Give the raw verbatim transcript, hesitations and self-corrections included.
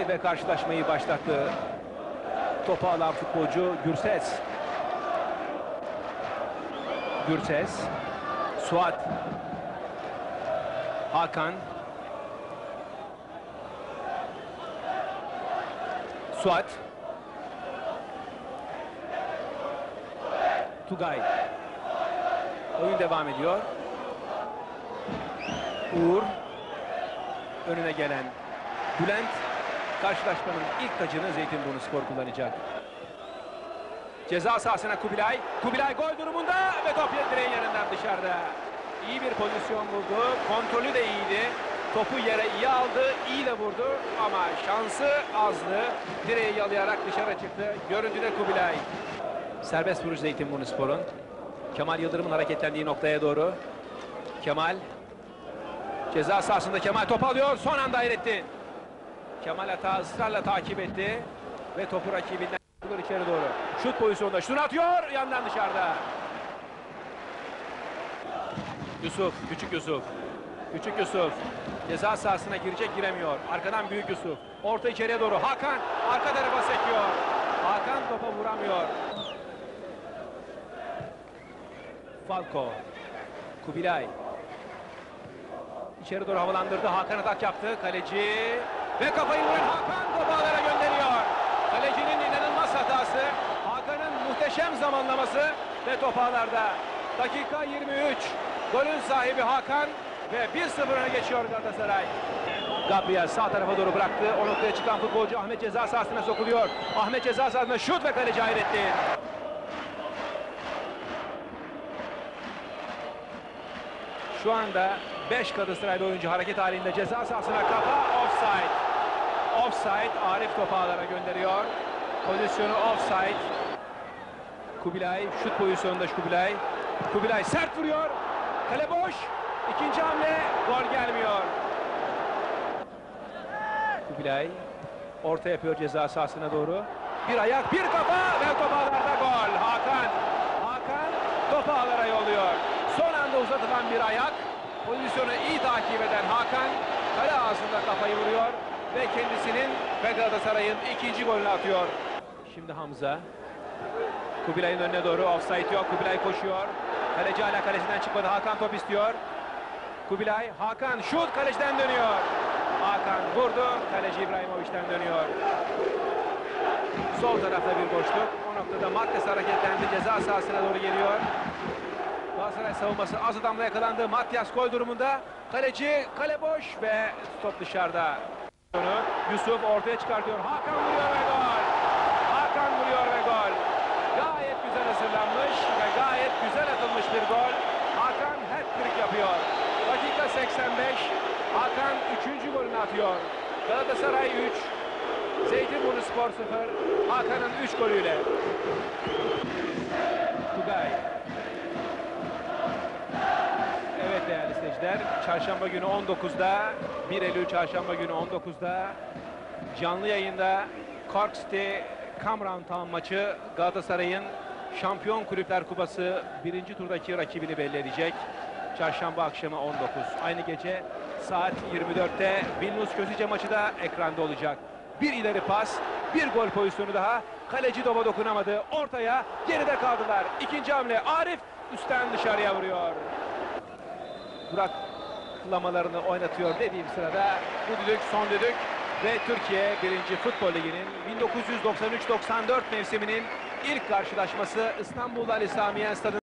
ve karşılaşmayı başlattı. Topu alan futbolcu Gürses. Gürses. Suat. Hakan. Suat. Tugay. Oyun devam ediyor. Uğur. Önüne gelen Bülent. Karşılaşmanın ilk tacını Zeytinburnuspor kullanacak. Ceza sahasına Kubilay. Kubilay gol durumunda ve top direğin yanından dışarıda. İyi bir pozisyon buldu. Kontrolü de iyiydi. Topu yere iyi aldı, iyi de vurdu ama şansı azdı. Direği yalayarak dışarı çıktı. Görüntüde Kubilay. Serbest vuruş Zeytinburnuspor'un. Kemal Yıldırım'ın hareketlendiği noktaya doğru. Kemal. Ceza sahasında Kemal top alıyor. Son anda Hayrettin. Kemal hata ısrarla takip etti. Ve topu rakibinden içeri doğru. Şut pozisyonunda şunu atıyor. Yandan dışarıda. Yusuf. Küçük Yusuf. Küçük Yusuf. Ceza sahasına girecek, giremiyor. Arkadan Büyük Yusuf. Orta içeriye doğru. Hakan. Arka tarafa sekiyor. Hakan topa vuramıyor. Falco. Kubilay. İçeri doğru havalandırdı. Hakan atak yaptı. Kaleci. Ve kafayı vuran Hakan topu ağlara gönderiyor. Kalecinin inanılmaz hatası. Hakan'ın muhteşem zamanlaması. Ve top ağlarda. Dakika yirmi üç. Golün sahibi Hakan. Ve bir sıfır öne geçiyor Galatasaray. Gabriel sağ tarafa doğru bıraktı. O noktaya çıkan futbolcu Ahmet ceza sahasına sokuluyor. Ahmet ceza sahasına şut ve kaleci Hayrettin. Şu anda beş Galatasaraylı oyuncu hareket halinde ceza sahasına kafa. Offside. Offside. Arif topu ağlara gönderiyor. Pozisyonu offside. Kubilay şut pozisyonunda Kubilay. Kubilay sert vuruyor. Kale boş. İkinci hamle. Gol gelmiyor. Kubilay orta yapıyor ceza sahasına doğru. Bir ayak, bir kafa ve top ağlarda gol. Hakan. Hakan topu ağlara yolluyor. Son anda uzatılan bir ayak. Pozisyonu iyi takip eden Hakan kale ağzında kafayı vuruyor ve kendisinin ve Galatasaray'ın ikinci golünü atıyor. Şimdi Hamza. Kubilay'ın önüne doğru offside yok. Kubilay koşuyor. Kaleci hala kalesinden çıkmadı. Hakan top istiyor. Kubilay, Hakan şut kaleciden dönüyor. Hakan vurdu. Kaleci İbrahimovic'den dönüyor. Sol tarafta bir boşluk. O noktada Mattes hareketlendi. Ceza sahasına doğru geliyor. Galatasaray savunması az adamla yakalandı. Matyas gol durumunda. Kaleci kale boş ve top dışarıda. Yusuf ortaya çıkartıyor. Hakan vuruyor ve gol. Hakan vuruyor ve gol. Gayet güzel hazırlanmış ve gayet güzel atılmış bir gol. Hakan hat-trick yapıyor. Dakika seksen beş. Hakan üçüncü golünü atıyor. Galatasaray üç. Zeytinburnuspor sıfır. Hakan'ın üç golüyle. Tugay. Evet değerli izleyiciler. Çarşamba günü on dokuzda. bir Eylül çarşamba günü on dokuzda. Canlı yayında Cork City Cameron Town maçı Galatasaray'ın Şampiyon Kulüpler Kupası birinci turdaki rakibini belli edecek. Çarşamba akşamı on dokuz. Aynı gece saat yirmi dörtte Vilnius Közice maçı da ekranda olacak. Bir ileri pas, bir gol pozisyonu daha. Kaleci topa dokunamadı. Ortaya geride kaldılar. İkinci hamle Arif üstten dışarıya vuruyor. Duraklamalarını oynatıyor dediğim sırada bu düdük son düdük ve Türkiye birinci Futbol Ligi'nin bin dokuz yüz doksan üç doksan dört mevsiminin ilk karşılaşması İstanbul Ali Sami Yen Stadı'nda